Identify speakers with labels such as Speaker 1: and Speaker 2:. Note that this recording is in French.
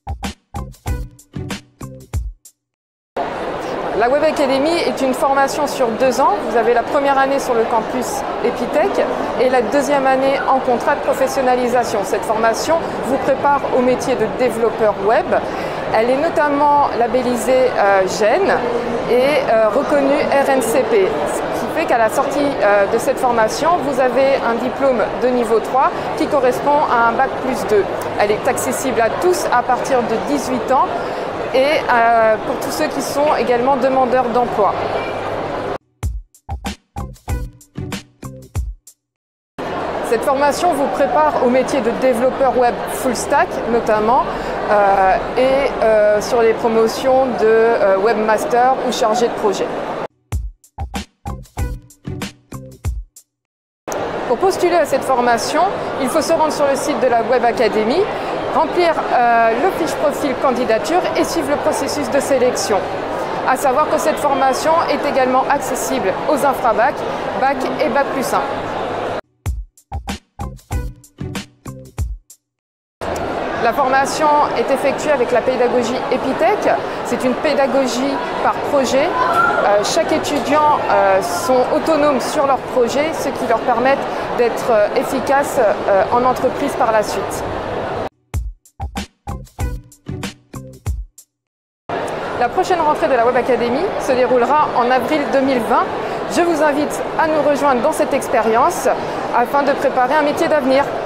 Speaker 1: La Web Academy est une formation sur 2 ans. Vous avez la première année sur le campus Epitech et la deuxième année en contrat de professionnalisation. Cette formation vous prépare au métier de développeur web. Elle est notamment labellisée GEN et reconnue RNCP, ce qui fait qu'à la sortie de cette formation, vous avez un diplôme de niveau 3 qui correspond à un Bac+2. Elle est accessible à tous à partir de 18 ans. Et pour tous ceux qui sont également demandeurs d'emploi. Cette formation vous prépare au métier de développeur web full stack notamment et sur les promotions de webmaster ou chargé de projet. Pour postuler à cette formation, il faut se rendre sur le site de la Web Academy, remplir le fiche profil candidature et suivre le processus de sélection. À savoir que cette formation est également accessible aux infrabac, bac et bac+1. La formation est effectuée avec la pédagogie Epitech. C'est une pédagogie par projet. Chaque étudiant sont autonomes sur leur projet, ce qui leur permet d'être efficaces en entreprise par la suite. La prochaine rentrée de la Web Academy se déroulera en avril 2020. Je vous invite à nous rejoindre dans cette expérience afin de préparer un métier d'avenir.